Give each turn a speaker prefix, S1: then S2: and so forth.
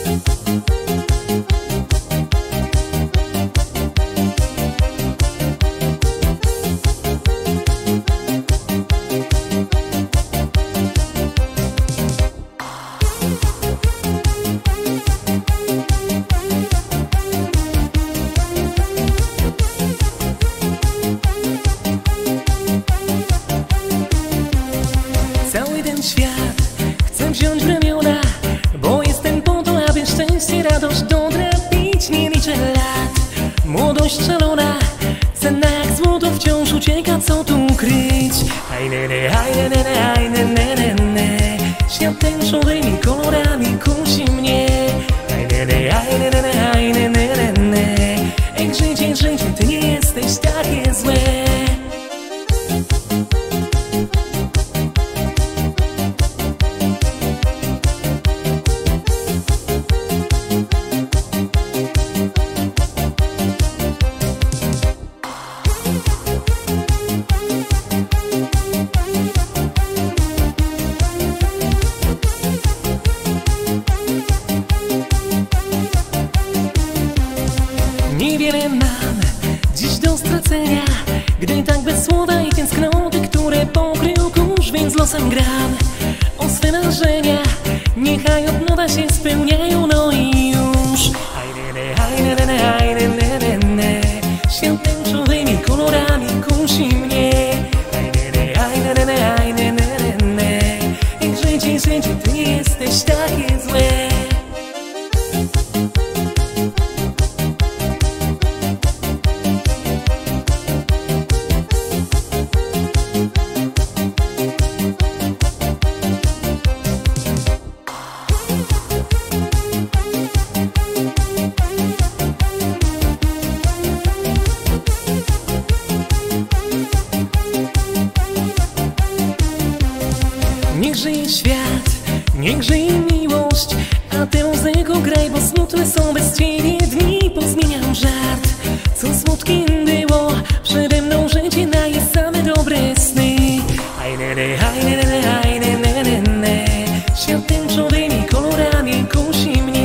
S1: Cały ten świat chcę wziąć w ramiona, bo jestem po to, aby szczęście, radość dotrapić. Nie liczę lat, młodość szalona, cenna jak złoto wciąż ucieka, co tu ukryć? Świat tęczowymi kolorami kusi mnie. Ej, życie, życie, ty nie jesteś takie złe. Niewiele mam dziś do stracenia, gdy tak bez słowa i tęsknoty, które pokrył kurz, więc losem gram o swe marzenia. Niechaj od nowa się spełniają, no i już. Świat tęczowymi kolorami kusi mnie. Jak życie, życie, ty nie jesteś takie złe. Niech żyje świat, niech żyje miłość, a tę muzyką graj, bo smutne są bez ciebie dni. Pozmieniam żart, co smutkiem było, przede mną życie daje same dobre sny. Świat tęczowymi kolorami kusi mnie.